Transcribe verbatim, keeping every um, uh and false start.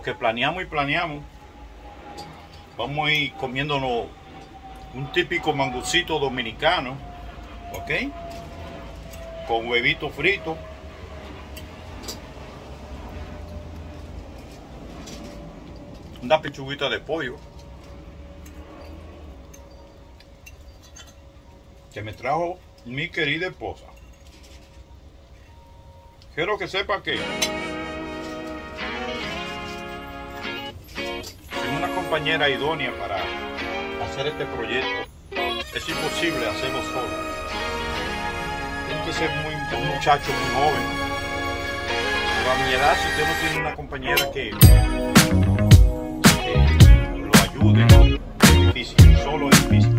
que planeamos y planeamos, vamos a ir comiéndonos un típico mangucito dominicano, ¿ok? Con huevito frito. Una pechuguita de pollo que me trajo mi querida esposa. Quiero que sepa que sin una compañera idónea para hacer este proyecto es imposible hacerlo solo. Tiene que ser muy, un muchacho muy joven. Pero a mi edad, si usted no tiene una compañera que, que lo ayude, es difícil, solo es difícil.